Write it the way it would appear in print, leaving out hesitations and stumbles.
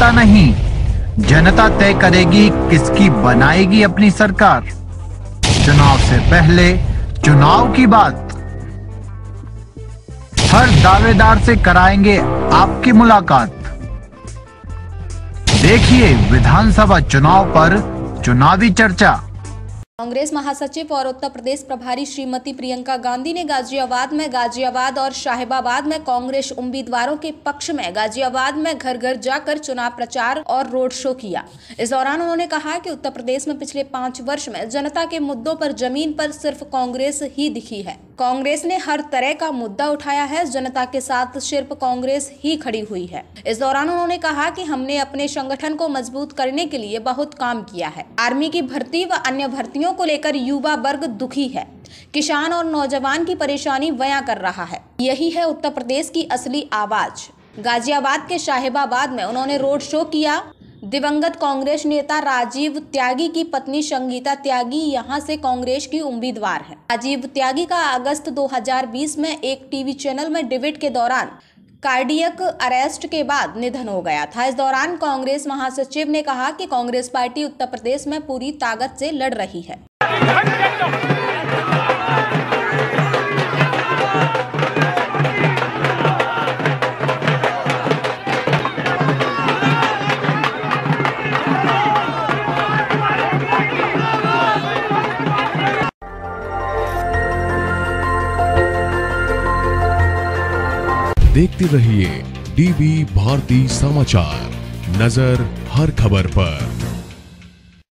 जनता नहीं, जनता तय करेगी किसकी बनाएगी अपनी सरकार। चुनाव से पहले चुनाव की बात, हर दावेदार से कराएंगे आपकी मुलाकात। देखिए विधानसभा चुनाव पर चुनावी चर्चा। कांग्रेस महासचिव और उत्तर प्रदेश प्रभारी श्रीमती प्रियंका गांधी ने गाजियाबाद और शाहिबाबाद में कांग्रेस उम्मीदवारों के पक्ष में गाजियाबाद में घर घर जाकर चुनाव प्रचार और रोड शो किया। इस दौरान उन्होंने कहा कि उत्तर प्रदेश में पिछले 5 वर्ष में जनता के मुद्दों पर जमीन पर सिर्फ कांग्रेस ही दिखी है। कांग्रेस ने हर तरह का मुद्दा उठाया है, जनता के साथ सिर्फ कांग्रेस ही खड़ी हुई है। इस दौरान उन्होंने कहा कि हमने अपने संगठन को मजबूत करने के लिए बहुत काम किया है। आर्मी की भर्ती व अन्य भर्तियों को लेकर युवा वर्ग दुखी है, किसान और नौजवान की परेशानी बयां कर रहा है। यही है उत्तर प्रदेश की असली आवाज। गाजियाबाद के शाहिबाबाद में उन्होंने रोड शो किया। दिवंगत कांग्रेस नेता राजीव त्यागी की पत्नी संगीता त्यागी यहां से कांग्रेस की उम्मीदवार है। राजीव त्यागी का अगस्त 2020 में एक टीवी चैनल में डिबेट के दौरान कार्डियक अरेस्ट के बाद निधन हो गया था। इस दौरान कांग्रेस महासचिव ने कहा कि कांग्रेस पार्टी उत्तर प्रदेश में पूरी ताकत से लड़ रही है। देखते रहिए डीबी भारती समाचार, नजर हर खबर पर।